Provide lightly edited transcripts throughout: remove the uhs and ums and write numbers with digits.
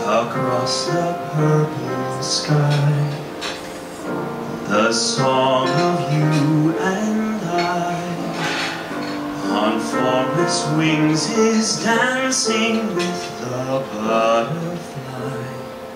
across the purple sky, the song of you and I on formless wings is dancing with the butterfly.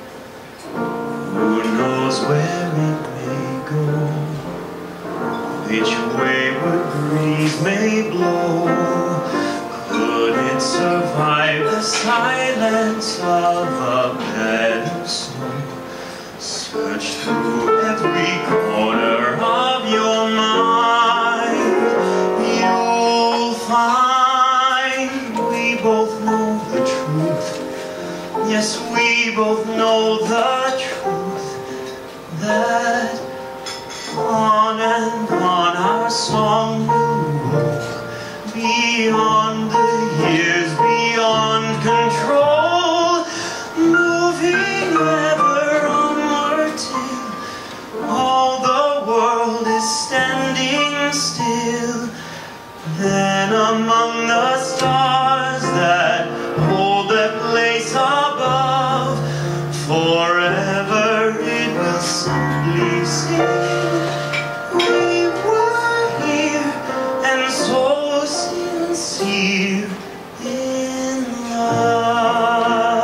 Who knows where it may go, which wayward breeze may blow? Could it survive the silence of a bed of snow? Search through every corner of your mind, you'll find we both know the truth. Yes, we both know the truth, that on and on our song will roll, beyond the years, beyond control, moving ever onward till all the world is standing still. Then among the stars that hold their place above, forever it will simply sing, we were here, and so sincere in love.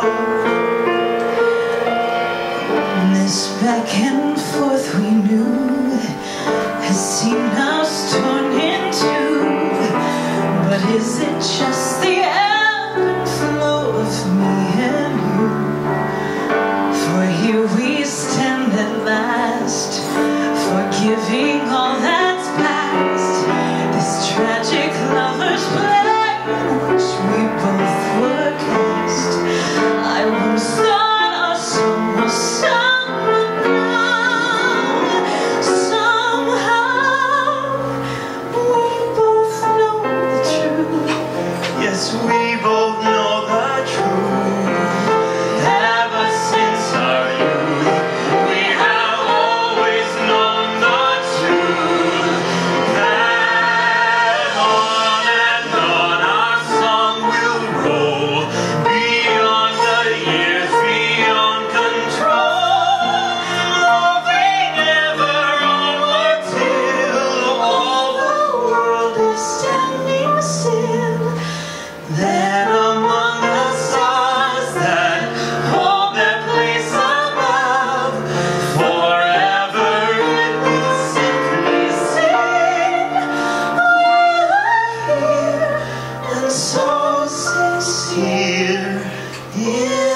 This back and forth we knew has seen us torn in two, but is it just the ebb and flow of me and you? For here we stand at last, forgiving all that's past, this tragic lover's play in which we both were cast. I once thought our song was someone now. Somehow we both know the truth. Yes, we both know the truth. Ever since our youth, we have always known the truth, that on and on our song will roll, beyond the years, beyond control, moving ever onward till all the world is standing still. Then among the stars that hold their place above, forever it will simply sing, we are here, and so sincere in